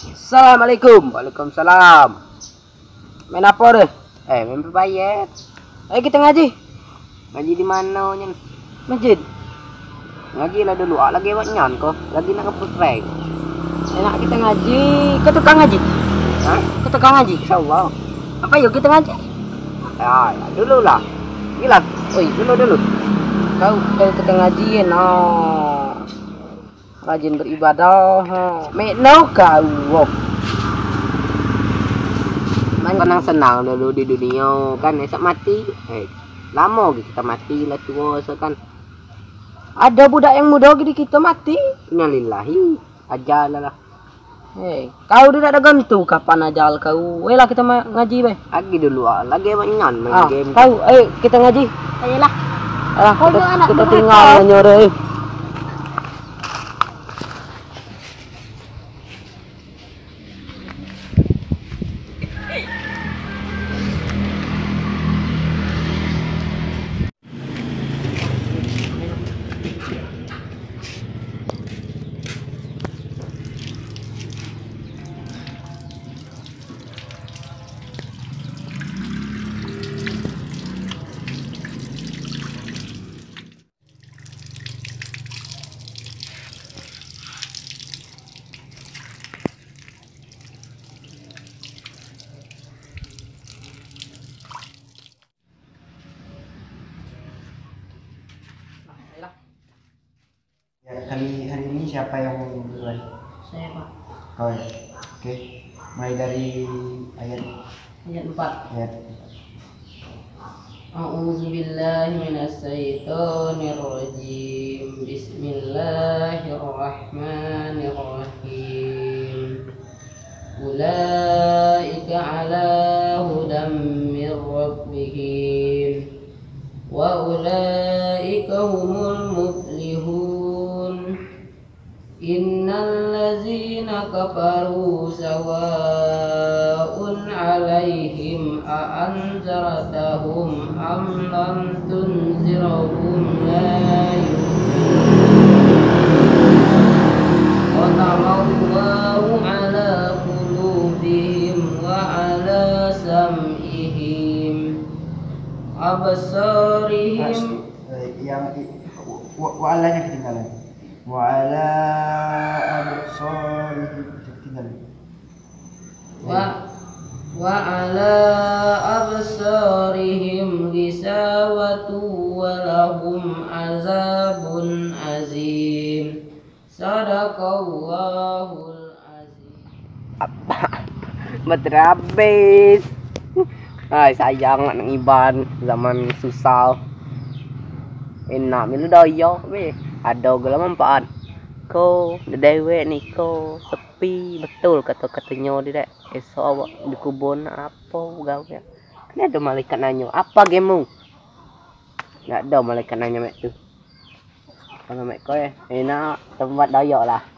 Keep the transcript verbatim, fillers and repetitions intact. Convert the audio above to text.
Assalamualaikum. Waalaikumsalam. Main apa deh? Eh, main berbayar. Ayo kita ngaji. Ngaji di mana nyen? Masjid. Ngaji lah dulu. Ah, lagi awak nyan kok. Lagi nak ngeput prank. Enak kita ngaji. Kau tukang ngaji? Hah? Kau tukang ngaji? Insyaallah. Apa yuk kita ngaji? Ya, ya dulu lah. Gila. Oi, dulu dulu. Kau kau tukang ngaji no. Rajin beribadah. Mekno kau. Wow. Main senang-senang dulu di dunia kan, esok mati. Eh, lama kita mati lah tua kan. Ada budak yang muda gini kita mati. Innalillahi. Ajal lah. Hei, kau tidak ada gantu kapan ajal kau. Ayolah kita ngaji be. Lagi dulu ah, lagi banyak main ah, game. Kau, ayo kita ngaji. Ayolah. Ah, kita, kita, kita tinggal nyore. Ya, kali hari ini siapa yang duluan? Saya, Pak. Kau ya? Oke. Mulai dari ayat Ayat empat. ayat. A'udzu billahi minasy syaithanir rajim. Bismillahirrahmanirrahim. Ulaika ala hudam mir rabbihim wa ulaika humul muflihun. Innal ladzina kafaru sawa'un 'alaihim a anzartahum am lam tunzirhum la yu'minun. Allahu 'ala qulubihim wa 'ala sam'ihim absarihim. Yang wa'alanya ketinggalan. Wa'ala absarihim ketinggalan. Wa wa ala absarihim gisawatu wa lahum azabun azim. Sadaqallahul azim. Beterabis. Ay, sayang nak iban zaman susah. Enak milu daya be. Ada gala manfaat. Ko dewe ni ko sepi betul kata-katanya dia. Esok awak di kubun apa gawe. Kan ada malaikat nanya, "Apa gamemu?" Enggak ada malaikat nanya mek tu. Kalau mek ko ya, enak tempat daya lah.